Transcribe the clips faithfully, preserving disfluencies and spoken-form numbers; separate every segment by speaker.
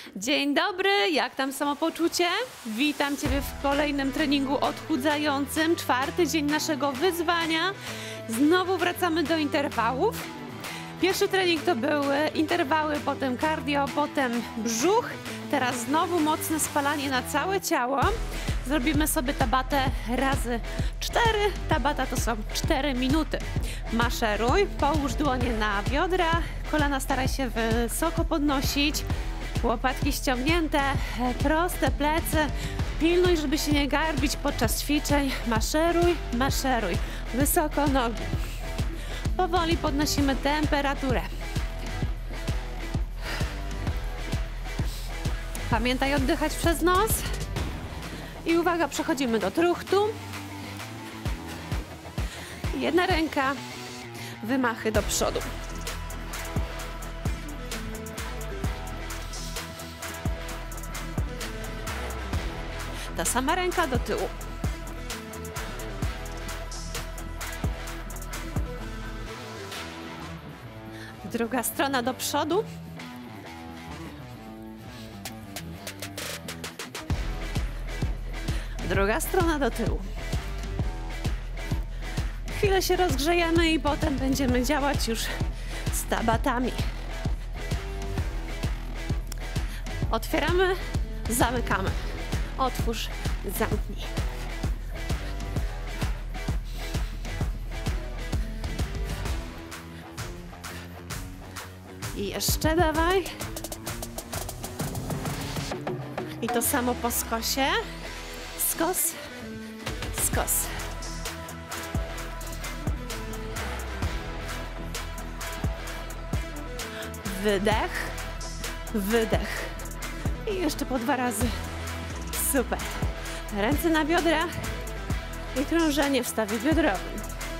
Speaker 1: Dzień dobry, jak tam samopoczucie? Witam Ciebie w kolejnym treningu odchudzającym, czwarty dzień naszego wyzwania. Znowu wracamy do interwałów. Pierwszy trening to były interwały, potem cardio, potem brzuch. Teraz znowu mocne spalanie na całe ciało. Zrobimy sobie tabatę razy cztery. Tabata to są cztery minuty. Maszeruj, połóż dłonie na biodra, kolana staraj się wysoko podnosić. Łopatki ściągnięte, proste plecy. Pilnuj, żeby się nie garbić podczas ćwiczeń. Maszeruj, maszeruj. Wysoko nogi. Powoli podnosimy temperaturę. Pamiętaj oddychać przez nos. I uwaga, przechodzimy do truchtu. Jedna ręka, wymachy do przodu. Ta sama ręka do tyłu. Druga strona do przodu. Druga strona do tyłu. Chwilę się rozgrzejemy i potem będziemy działać już z tabatami. Otwieramy, zamykamy. Otwórz, zamknij. I jeszcze dawaj. I to samo po skosie. Skos, skos. Wydech, wydech. I jeszcze po dwa razy. Super. Ręce na biodrach i krążenie w stawie biodrowym.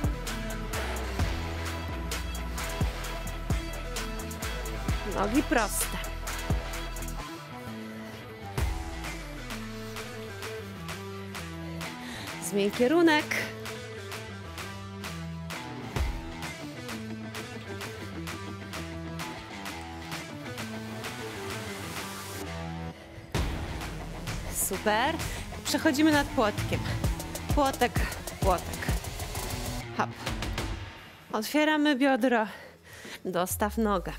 Speaker 1: Nogi proste. Zmień kierunek. Super. Przechodzimy nad płotkiem. Płotek, płotek. Hop. Otwieramy biodro. Dostaw nogę.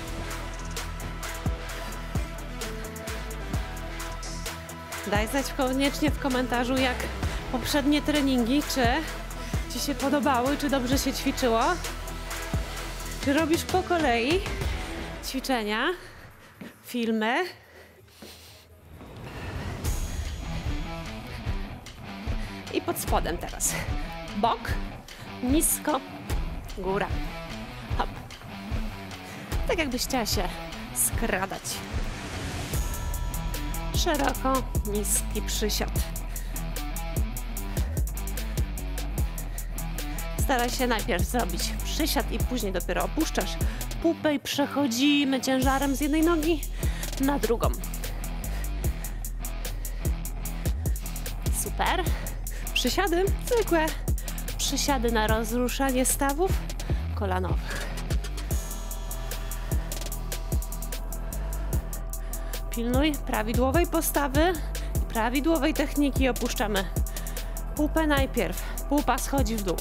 Speaker 1: Daj znać koniecznie w komentarzu, jak poprzednie treningi, czy Ci się podobały, czy dobrze się ćwiczyło. Czy robisz po kolei ćwiczenia, filmy. I pod spodem teraz. Bok, nisko, góra. Hop. Tak jakbyś chciała się skradać. Szeroko, niski przysiad. Staraj się najpierw zrobić przysiad i później dopiero opuszczasz pupę i przechodzimy ciężarem z jednej nogi na drugą. Super. Przysiady zwykłe. Przysiady na rozruszanie stawów kolanowych. Pilnuj prawidłowej postawy i prawidłowej techniki. Opuszczamy pupę najpierw. Pupa schodzi w dół.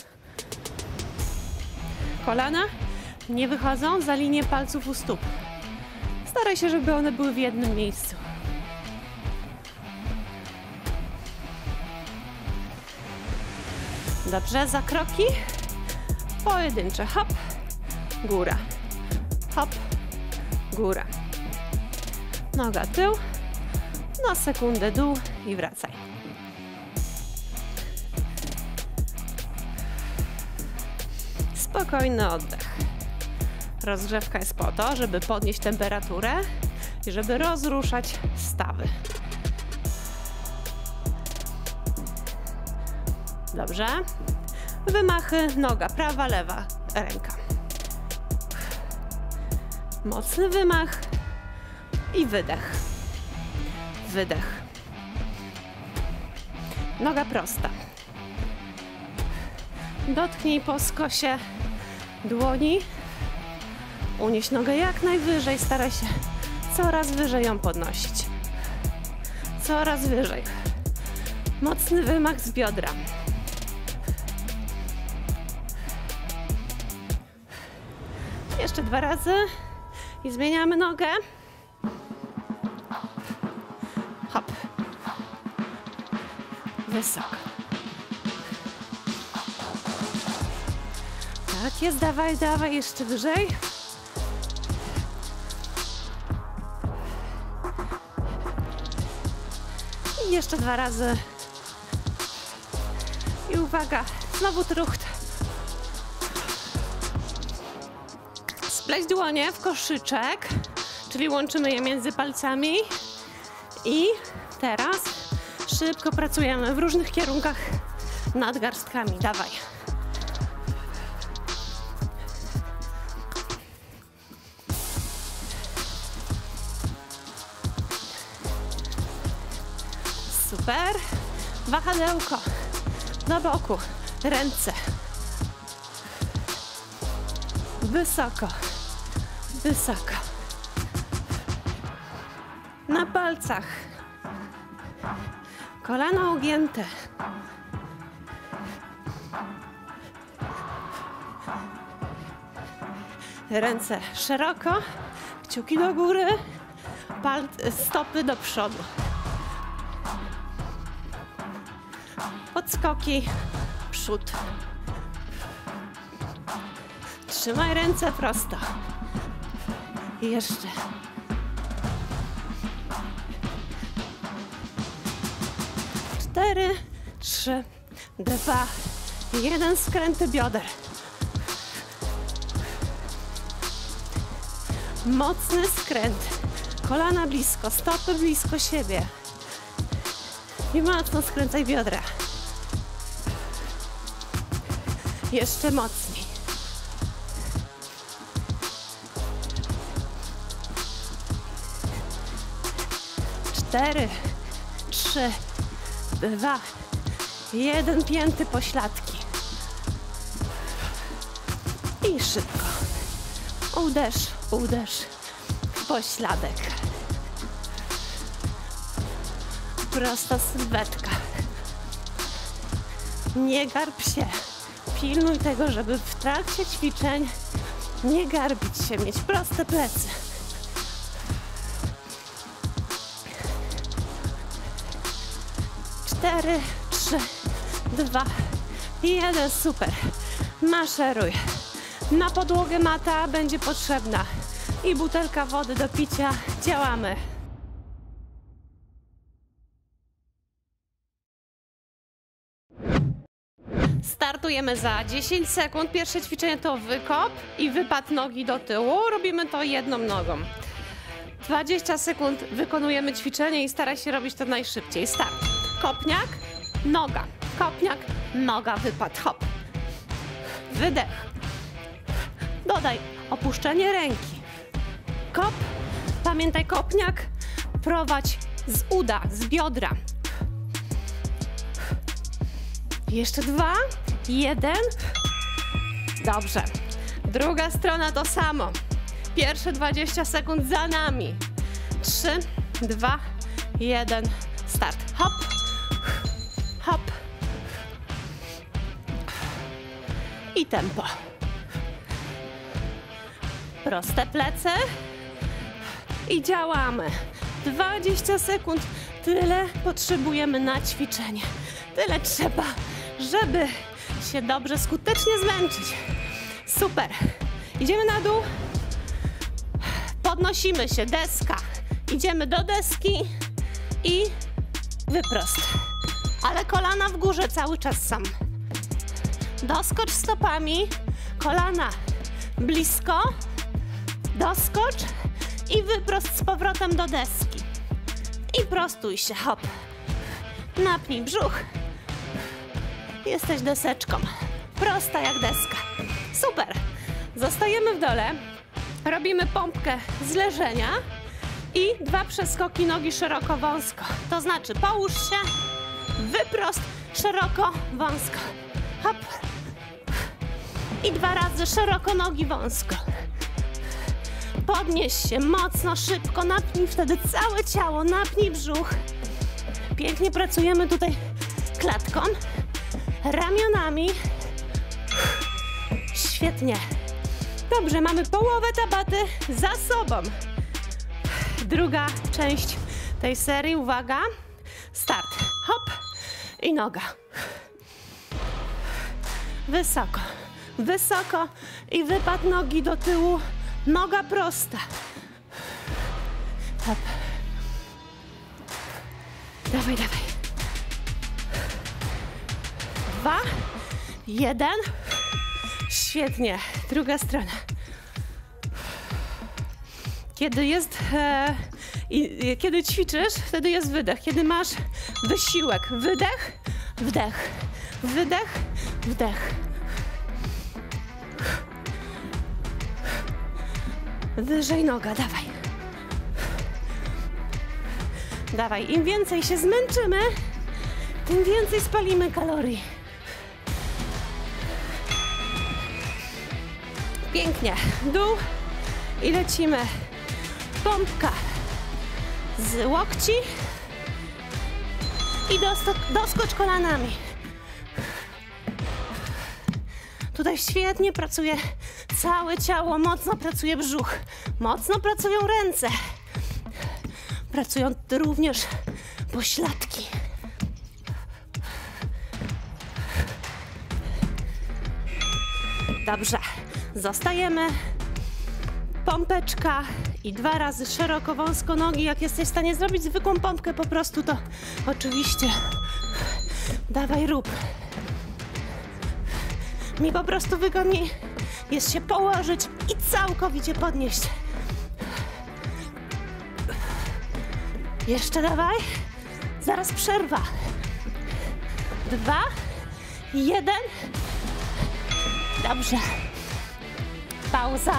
Speaker 1: Kolana nie wychodzą za linię palców u stóp. Staraj się, żeby one były w jednym miejscu. Dobrze, za kroki pojedyncze. Hop, góra. Hop, góra. Noga tył, na sekundę dół i wracaj. Spokojny oddech. Rozgrzewka jest po to, żeby podnieść temperaturę i żeby rozruszać stawy. Dobrze. Wymachy, noga prawa, lewa, ręka. Mocny wymach i wydech. Wydech. Noga prosta. Dotknij po skosie dłoni. Unieś nogę jak najwyżej. Staraj się coraz wyżej ją podnosić. Coraz wyżej. Mocny wymach z biodra. Jeszcze dwa razy i zmieniamy nogę. Hop. Wysoko. Tak jest, dawaj, dawaj, jeszcze wyżej. I jeszcze dwa razy. I uwaga, znowu trucht. Spleść dłonie w koszyczek, czyli łączymy je między palcami. I teraz szybko pracujemy w różnych kierunkach nad garstkami. Dawaj. Super. Wahadełko do boku. Ręce. Wysoko. Wysoko. Na palcach. Kolana ugięte. Ręce szeroko. Kciuki do góry. Pal- stopy do przodu. Podskoki. Przód. Trzymaj ręce prosto. I jeszcze. Cztery, trzy, dwa, jeden. Skręty bioder. Mocny skręt. Kolana blisko, stopy blisko siebie. I mocno skręcaj biodra. Jeszcze mocniej. Cztery, trzy, dwa, jeden. Pięty pośladki. I szybko. Uderz, uderz w pośladek. Prosta sylwetka. Nie garb się. Pilnuj tego, żeby w trakcie ćwiczeń nie garbić się, mieć proste plecy. Cztery, trzy, dwa, jeden. Super. Maszeruj. Na podłogę mata będzie potrzebna i butelka wody do picia. Działamy. Startujemy za dziesięć sekund. Pierwsze ćwiczenie to wykop i wypad nogi do tyłu. Robimy to jedną nogą. dwadzieścia sekund wykonujemy ćwiczenie i staraj się robić to najszybciej. Start. Kopniak, noga. Kopniak, noga, wypad. Hop. Wydech. Dodaj opuszczenie ręki. Kop. Pamiętaj, kopniak. Prowadź z uda, z biodra. Jeszcze dwa, jeden. Dobrze. Druga strona to samo. Pierwsze dwadzieścia sekund za nami. Trzy, dwa, jeden. Start. Hop. Hop. I tempo. Proste plecy. I działamy. dwadzieścia sekund. Tyle potrzebujemy na ćwiczenie. Tyle trzeba, żeby się dobrze, skutecznie zmęczyć. Super. Idziemy na dół. Podnosimy się. Deska. Idziemy do deski i wyprost. Ale kolana w górze cały czas sam. Doskocz stopami. Kolana blisko. Doskocz i wyprost z powrotem do deski. I prostuj się. Hop. Napnij brzuch. Jesteś deseczką. Prosta jak deska. Super. Zostajemy w dole. Robimy pompkę z leżenia i dwa przeskoki nogi szeroko, wąsko. To znaczy połóż się, wyprost, szeroko, wąsko. Hop. I dwa razy szeroko, nogi wąsko. Podnieś się mocno, szybko, napnij wtedy całe ciało, napnij brzuch. Pięknie pracujemy tutaj klatką, ramionami. Świetnie. Dobrze, mamy połowę tabaty za sobą. Druga część tej serii, uwaga, start. Hop i noga. Wysoko, wysoko i wypad nogi do tyłu, noga prosta. Hop. Dawaj, dawaj. Dwa, jeden. Świetnie. Druga strona. Kiedy jest, e, i, kiedy ćwiczysz, wtedy jest wydech. Kiedy masz wysiłek, wydech, wdech, wydech, wdech. Wyżej noga, dawaj. Dawaj, im więcej się zmęczymy, tym więcej spalimy kalorii. Pięknie. Dół i lecimy. Pompka z łokci i doskocz kolanami. Tutaj świetnie pracuje całe ciało, mocno pracuje brzuch, mocno pracują ręce. Pracują również pośladki. Dobrze, zostajemy. Pompeczka i dwa razy szeroko, wąsko nogi. Jak jesteś w stanie zrobić zwykłą pompkę po prostu, to oczywiście dawaj, rób. Mi po prostu wygodniej jest się położyć i całkowicie podnieść. Jeszcze dawaj. Zaraz przerwa. Dwa, jeden. Dobrze. Pauza.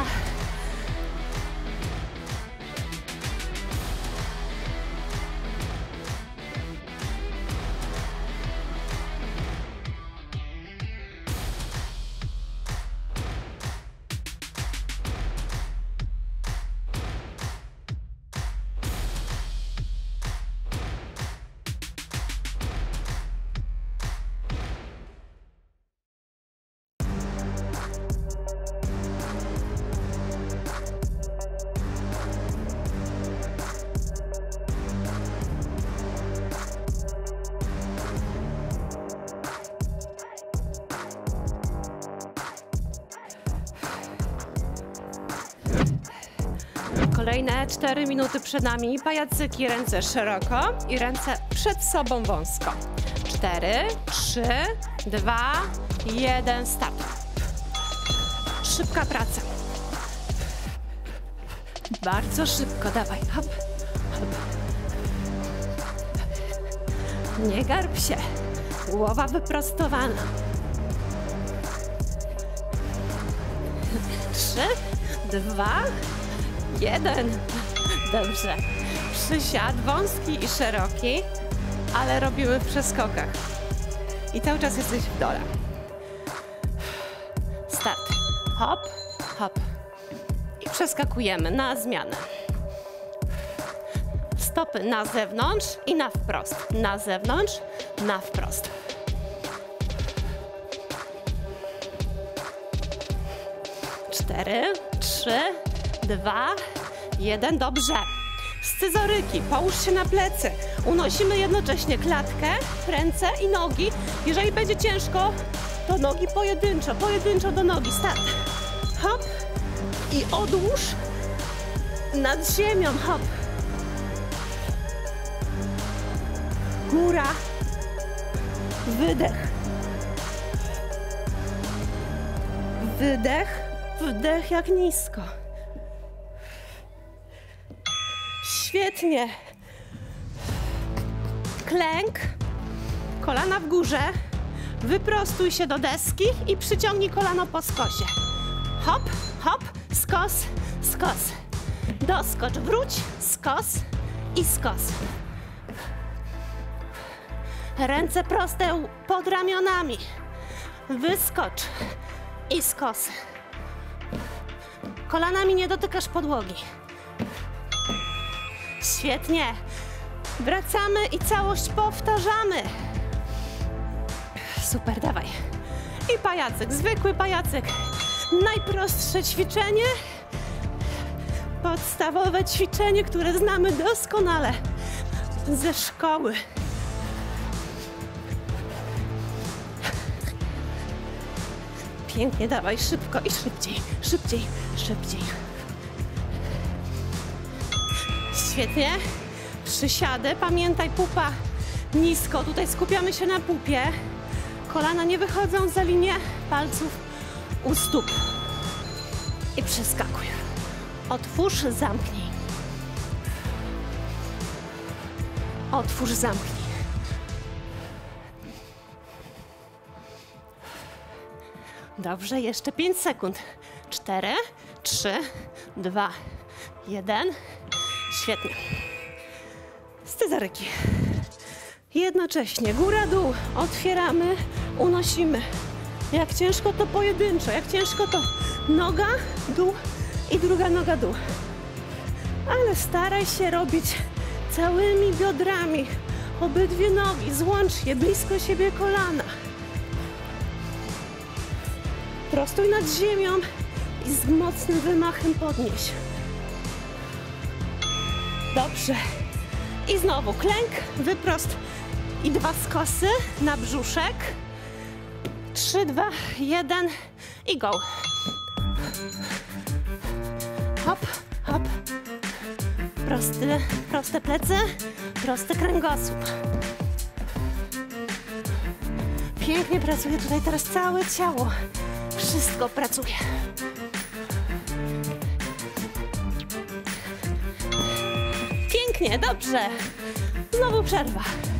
Speaker 1: Kolejne cztery minuty przed nami. Pajacyki, ręce szeroko i ręce przed sobą wąsko. cztery, trzy, dwa, jeden, start. Szybka praca. Bardzo szybko, dawaj. Hop, hop. Nie garb się. Głowa wyprostowana. Trzy, dwa, jeden. Dobrze. Przysiad wąski i szeroki, ale robimy w przeskokach. I cały czas jesteś w dole. Start. Hop, hop. I przeskakujemy na zmianę. Stopy na zewnątrz i na wprost. Na zewnątrz, na wprost. Cztery, trzy, dwa, jeden. Dobrze. Scyzoryki. Połóż się na plecy. Unosimy jednocześnie klatkę, ręce i nogi. Jeżeli będzie ciężko, to nogi pojedynczo, pojedynczo do nogi. Start. Hop. I odłóż nad ziemią. Hop. Góra. Wydech. Wydech. Wdech jak nisko. Świetnie. Klęk. Kolana w górze. Wyprostuj się do deski i przyciągnij kolano po skosie. Hop, hop, skos, skos. Doskocz, wróć, skos i skos. Ręce proste pod ramionami. Wyskocz i skos. Kolanami nie dotykasz podłogi. Świetnie. Wracamy i całość powtarzamy. Super, dawaj. I pajacyk, zwykły pajacyk. Najprostsze ćwiczenie. Podstawowe ćwiczenie, które znamy doskonale ze szkoły. Pięknie, dawaj, szybko i szybciej, szybciej, szybciej. Świetnie. Przysiady, pamiętaj, pupa nisko. Tutaj skupiamy się na pupie. Kolana nie wychodzą za linię palców u stóp. I przeskakuj. Otwórz, zamknij. Otwórz, zamknij. Dobrze, jeszcze pięć sekund. Cztery, trzy, dwa, jeden. Świetnie. Scyzoryki. Jednocześnie góra-dół. Otwieramy, unosimy. Jak ciężko, to pojedynczo. Jak ciężko, to noga, dół i druga noga, dół. Ale staraj się robić całymi biodrami. Obydwie nogi, złącz je blisko siebie kolana. Prostuj nad ziemią i z mocnym wymachem podnieś. Dobrze. I znowu klęk, wyprost i dwa skosy na brzuszek. Trzy, dwa, jeden i go. Hop, hop. Prosty, proste plecy, prosty kręgosłup. Pięknie pracuje tutaj teraz całe ciało. Wszystko pracuje. Pięknie, dobrze. Znowu przerwa.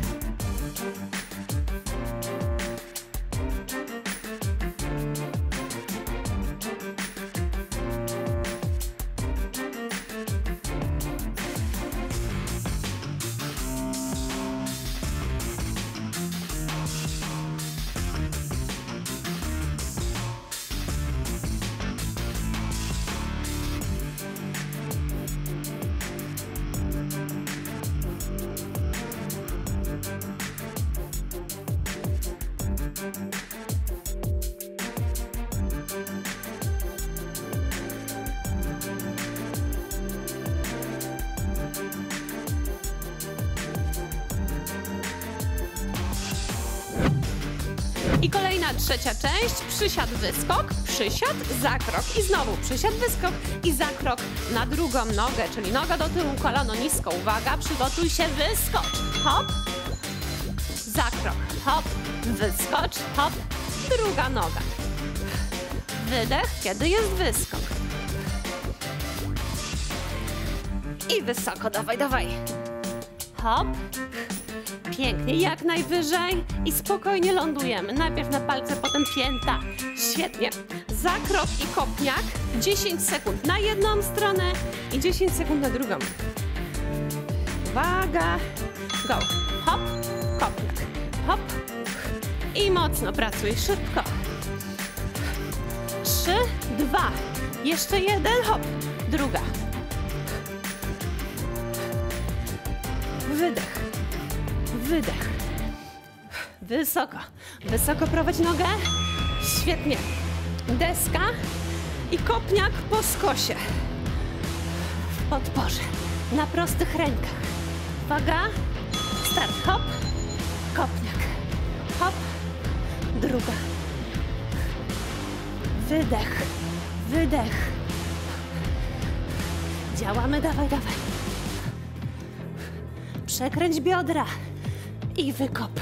Speaker 1: I kolejna trzecia część, przysiad, wyskok, przysiad, zakrok i znowu przysiad, wyskok i zakrok na drugą nogę, czyli noga do tyłu, kolano nisko. Uwaga, przygotuj się, wyskocz, hop, zakrok, hop, wyskocz, hop, druga noga. Wydech, kiedy jest wyskok. I wysoko, dawaj, dawaj. Hop. Pięknie, jak najwyżej i spokojnie lądujemy. Najpierw na palce, potem pięta. Świetnie. Zakrok i kopniak. dziesięć sekund na jedną stronę i dziesięć sekund na drugą. Uwaga. Go. Hop. Kopniak. Hop. I mocno pracuj. Szybko. Trzy, dwa. Jeszcze jeden. Hop. Druga. Wydech. Wydech. Wysoko. Wysoko prowadź nogę. Świetnie. Deska i kopniak po skosie. W podporze. Na prostych rękach. Uwaga. Start. Hop. Kopniak. Hop. Druga. Wydech. Wydech. Działamy. Dawaj, dawaj. Przekręć biodra. I wykop.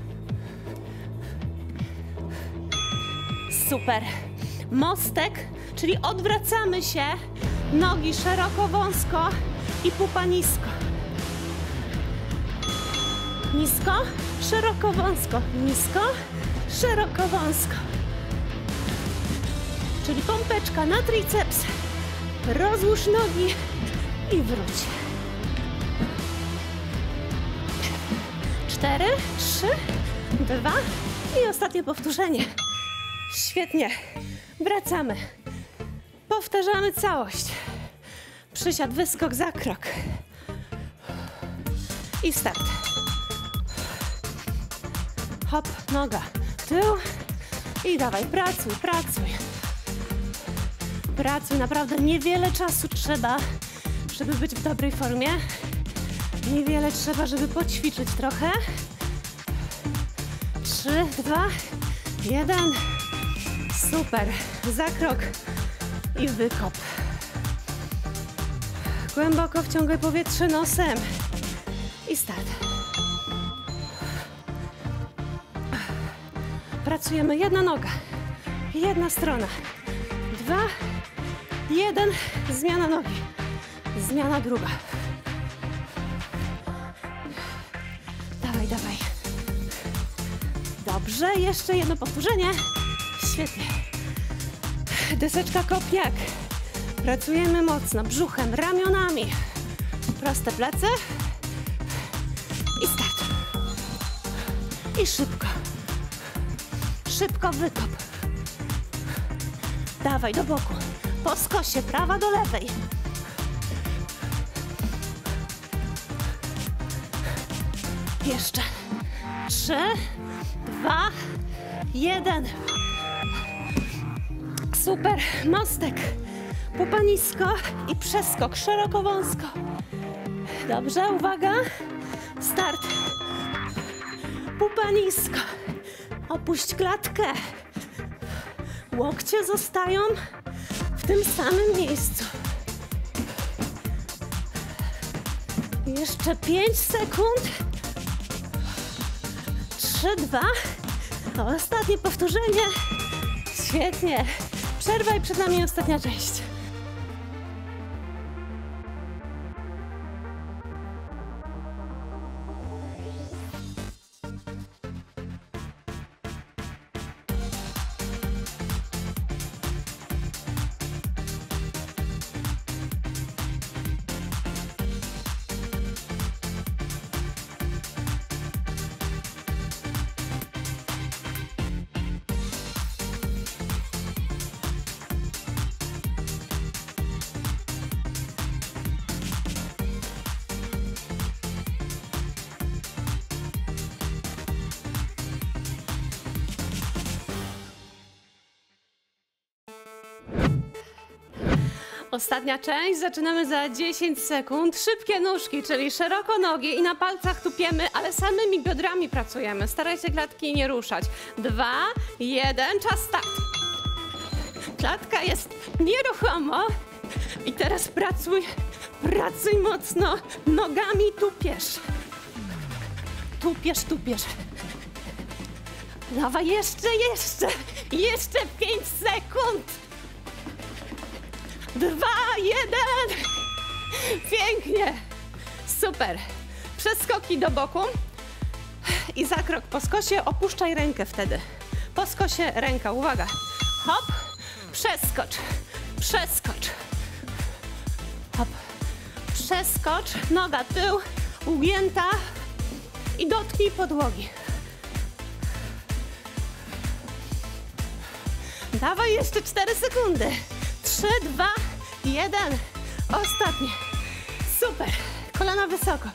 Speaker 1: Super. Mostek, czyli odwracamy się. Nogi szeroko, wąsko i pupa nisko. Nisko, szeroko, wąsko. Nisko, szeroko, wąsko. Czyli pompeczka na triceps. Rozłóż nogi i wróć. Cztery, trzy, dwa i ostatnie powtórzenie. Świetnie. Wracamy. Powtarzamy całość. Przysiad, wyskok, zakrok. I start. Hop, noga, tył. I dawaj, pracuj, pracuj. Pracuj, naprawdę niewiele czasu trzeba, żeby być w dobrej formie. Niewiele trzeba, żeby poćwiczyć trochę. Trzy, dwa, jeden. Super. Zakrok i wykop. Głęboko wciągaj powietrze nosem. I start. Pracujemy jedna noga, jedna strona. Dwa, jeden, zmiana nogi. Zmiana druga. Dawaj, dawaj. Dobrze, jeszcze jedno powtórzenie. Świetnie. Deseczka kopniak. Pracujemy mocno, brzuchem, ramionami. Proste plecy. I start. I szybko. Szybko wykop. Dawaj do boku. Po skosie, prawa do lewej. Jeszcze. Trzy, dwa, jeden. Super. Mostek. Pupa nisko i przeskok. Szeroko, wąsko. Dobrze, uwaga. Start. Pupa nisko. Opuść klatkę. Łokcie zostają w tym samym miejscu. Jeszcze pięć sekund. Trzy, dwa. Ostatnie powtórzenie. Świetnie. Przerwa i przed nami ostatnia część. Ostatnia część, zaczynamy za dziesięć sekund. Szybkie nóżki, czyli szeroko nogi i na palcach tupiemy, ale samymi biodrami pracujemy. Starajcie klatki nie ruszać. Dwa, jeden, czas start. Klatka jest nieruchomo i teraz pracuj, pracuj mocno. Nogami tupiesz. Tupiesz, tupiesz. Dawaj, jeszcze, jeszcze, jeszcze pięć sekund. Dwa, jeden. Pięknie. Super. Przeskoki do boku i zakrok po skosie. Opuszczaj rękę wtedy. Po skosie ręka. Uwaga. Hop. Przeskocz. Przeskocz. Hop. Przeskocz. Noga tył. Ugięta. I dotknij podłogi. Dawaj jeszcze cztery sekundy. Trzy, dwa, jeden. Ostatnie. Super. Kolana wysoko.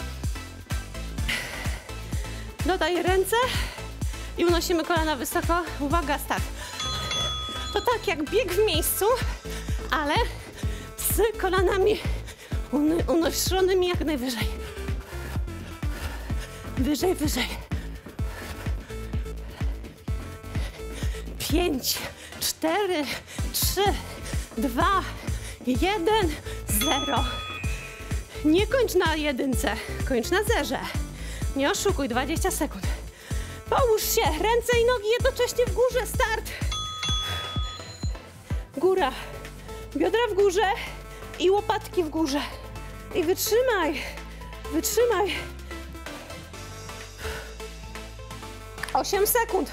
Speaker 1: Dodaj ręce i unosimy kolana wysoko. Uwaga, start. To tak jak bieg w miejscu, ale z kolanami un unoszonymi jak najwyżej. Wyżej, wyżej. Pięć, cztery, trzy, dwa, jeden, zero. Nie kończ na jedynce, kończ na zerze. Nie oszukuj, dwadzieścia sekund. Połóż się, ręce i nogi jednocześnie w górze, start. Góra, biodra w górze i łopatki w górze. I wytrzymaj, wytrzymaj. osiem sekund.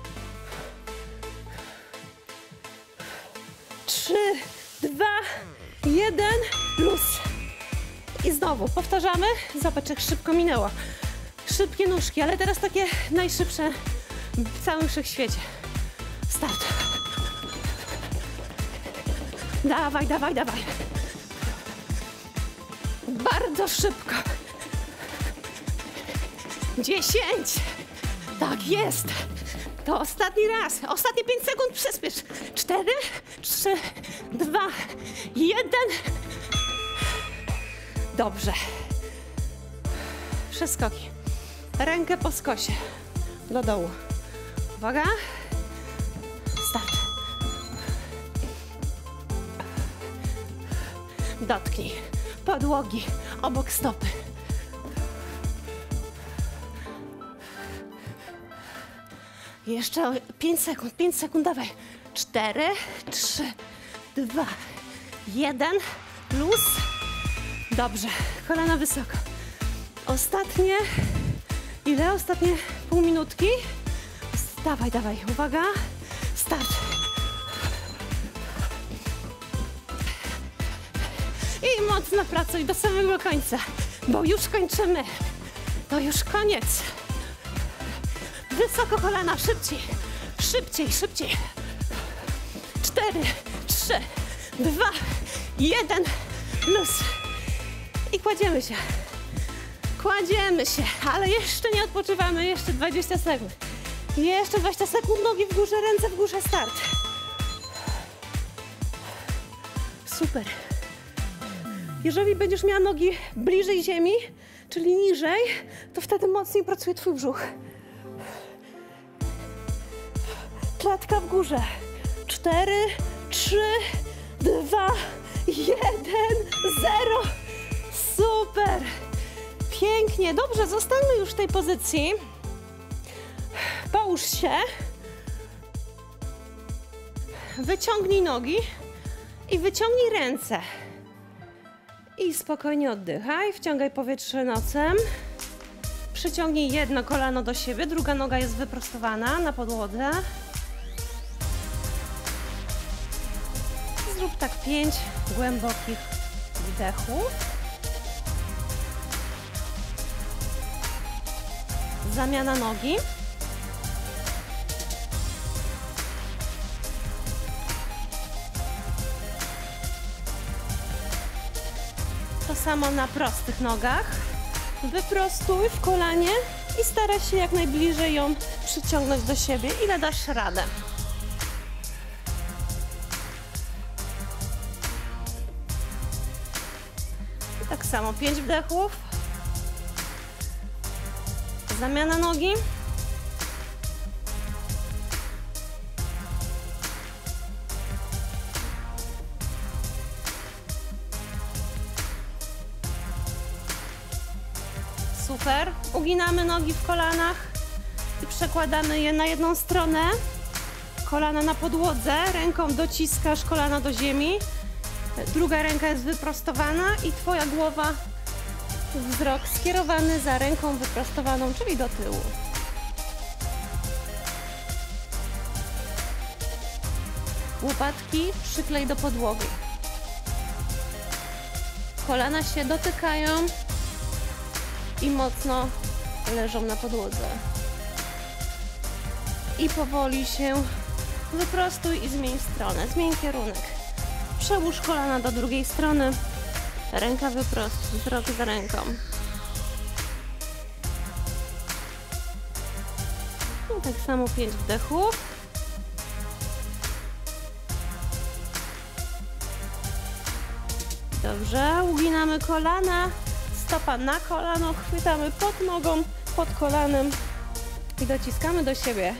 Speaker 1: trzy, dwa, jeden, luz. I znowu powtarzamy. Zobacz, jak szybko minęło. Szybkie nóżki, ale teraz takie najszybsze w całym wszechświecie. Start. Dawaj, dawaj, dawaj. Bardzo szybko. dziesięć. Tak jest. To ostatni raz. Ostatnie pięć sekund. Przyspiesz. cztery, trzy, dwa, jeden. Dobrze. Przeskoki. Rękę po skosie. Do dołu. Uwaga. Start. Dotknij podłogi obok stopy. Jeszcze pięć sekund, pięć sekund, dawaj. cztery, trzy, dwa, jeden. Luz. Dobrze, kolana wysoko. Ostatnie, ile? Ostatnie pół minutki. Dawaj, dawaj, uwaga. Start. I mocno pracuj do samego końca, bo już kończymy. To już koniec. Wysoko kolana, szybciej, szybciej, szybciej. Cztery, trzy, dwa, jeden. Luz. I kładziemy się. Kładziemy się, ale jeszcze nie odpoczywamy, jeszcze dwadzieścia sekund. Jeszcze dwadzieścia sekund, nogi w górze, ręce w górze, start. Super. Jeżeli będziesz miała nogi bliżej ziemi, czyli niżej, to wtedy mocniej pracuje twój brzuch. Klatka w górze. Cztery, trzy, dwa, jeden, zero. Super. Pięknie. Dobrze, zostańmy już w tej pozycji. Połóż się. Wyciągnij nogi i wyciągnij ręce. I spokojnie oddychaj. Wciągaj powietrze nosem. Przyciągnij jedno kolano do siebie, druga noga jest wyprostowana na podłodze. Zrób tak pięć głębokich wdechów. Zamiana nogi. To samo na prostych nogach. Wyprostuj w kolanie i staraj się jak najbliżej ją przyciągnąć do siebie, ile dasz radę. I tak samo pięć wdechów. Zamiana nogi. Super. Uginamy nogi w kolanach i przekładamy je na jedną stronę. Kolana na podłodze, ręką dociskasz kolana do ziemi. Druga ręka jest wyprostowana i twoja głowa, wzrok skierowany za ręką wyprostowaną, czyli do tyłu. Łopatki przyklej do podłogi. Kolana się dotykają i mocno leżą na podłodze. I powoli się wyprostuj i zmień stronę, zmień kierunek. Przełóż kolana do drugiej strony, ręka wyprost, wzrok za ręką. I tak samo pięć wdechów. Dobrze, uginamy kolana, stopa na kolano, chwytamy pod nogą, pod kolanem i dociskamy do siebie.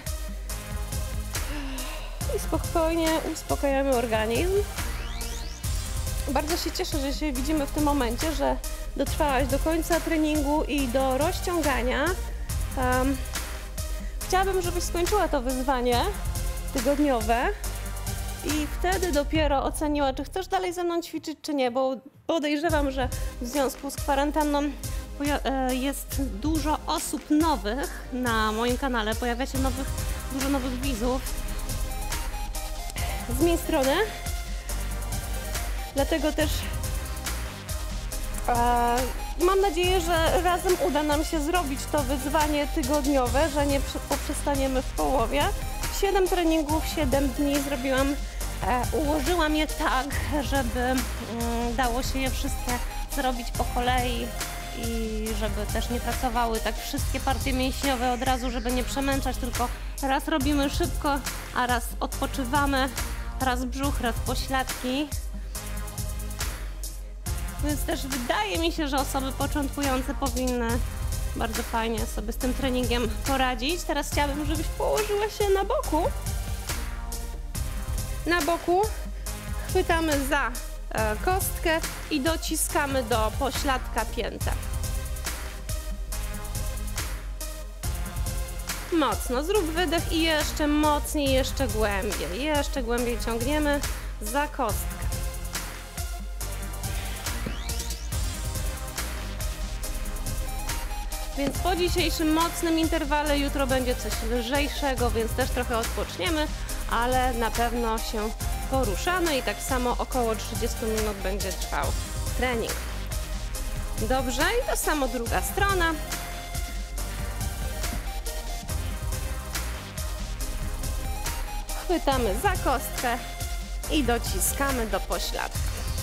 Speaker 1: I spokojnie uspokajamy organizm. Bardzo się cieszę, że się widzimy w tym momencie, że dotrwałaś do końca treningu i do rozciągania. Um, chciałabym, żebyś skończyła to wyzwanie tygodniowe i wtedy dopiero oceniła, czy chcesz dalej ze mną ćwiczyć, czy nie, bo podejrzewam, że w związku z kwarantanną jest dużo osób nowych na moim kanale, pojawia się nowych, dużo nowych widzów. Zmień stronę. Dlatego też e, mam nadzieję, że razem uda nam się zrobić to wyzwanie tygodniowe, że nie poprzestaniemy w połowie. siedem treningów, siedem dni zrobiłam
Speaker 2: E, ułożyłam je tak, żeby mm, dało się je wszystkie zrobić po kolei i żeby też nie pracowały tak wszystkie partie mięśniowe od razu, żeby nie przemęczać, tylko raz robimy szybko, a raz odpoczywamy, raz brzuch, raz pośladki. Więc też wydaje mi się, że osoby początkujące powinny bardzo fajnie sobie z tym treningiem poradzić. Teraz chciałabym, żebyś położyła się na boku. Na boku chwytamy za e, kostkę i dociskamy do pośladka piętę. Mocno, zrób wydech i jeszcze mocniej, jeszcze głębiej. Jeszcze głębiej ciągniemy za kostkę. Więc po dzisiejszym mocnym interwale jutro będzie coś lżejszego, więc też trochę odpoczniemy, ale na pewno się poruszamy i tak samo około trzydzieści minut będzie trwał trening. Dobrze, i to samo druga strona. Chwytamy za kostkę i dociskamy do pośladka.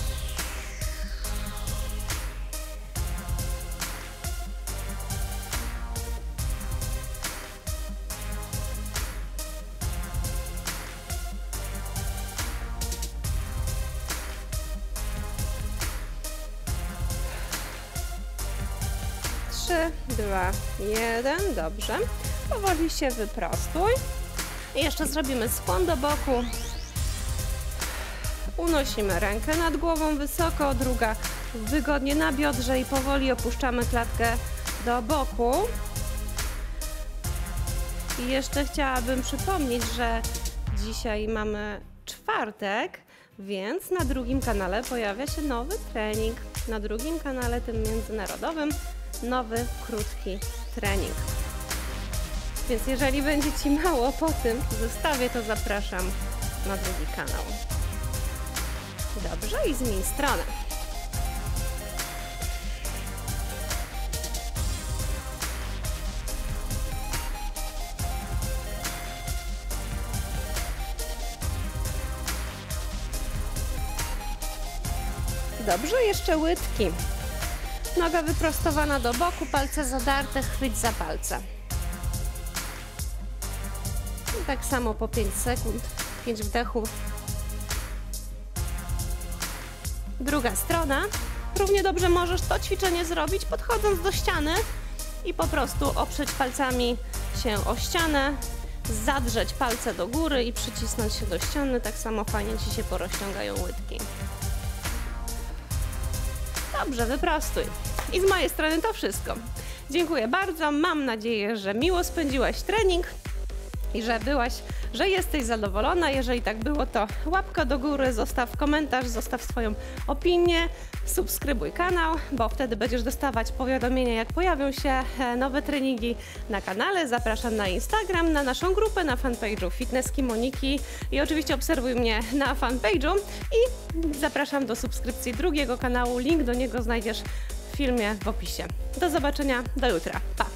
Speaker 2: trzy, dwa, jeden, dobrze. Powoli się wyprostuj. I jeszcze zrobimy skłon do boku. Unosimy rękę nad głową wysoko, druga wygodnie na biodrze i powoli opuszczamy klatkę do boku. I jeszcze chciałabym przypomnieć, że dzisiaj mamy czwartek, więc na drugim kanale pojawia się nowy trening. Na drugim kanale, tym międzynarodowym, nowy, krótki trening. Więc jeżeli będzie Ci mało po tym zestawie, to zapraszam na drugi kanał. Dobrze, i zmień stronę. Dobrze, jeszcze łydki. Noga wyprostowana do boku, palce zadarte, chwyć za palce. I tak samo po pięć sekund, pięć wdechów. Druga strona. Równie dobrze możesz to ćwiczenie zrobić podchodząc do ściany i po prostu oprzeć palcami się o ścianę, zadrzeć palce do góry i przycisnąć się do ściany. Tak samo fajnie Ci się porozciągają łydki. Dobrze, wyprostuj. I z mojej strony to wszystko. Dziękuję bardzo. Mam nadzieję, że miło spędziłaś trening i że byłaś, że jesteś zadowolona. Jeżeli tak było, to łapka do góry, zostaw komentarz, zostaw swoją opinię, subskrybuj kanał, bo wtedy będziesz dostawać powiadomienia, jak pojawią się nowe treningi na kanale. Zapraszam na Instagram, na naszą grupę, na fanpage'u Fitnesski Moniki i oczywiście obserwuj mnie na fanpage'u i zapraszam do subskrypcji drugiego kanału. Link do niego znajdziesz w filmie w opisie. Do zobaczenia, do jutra. Pa!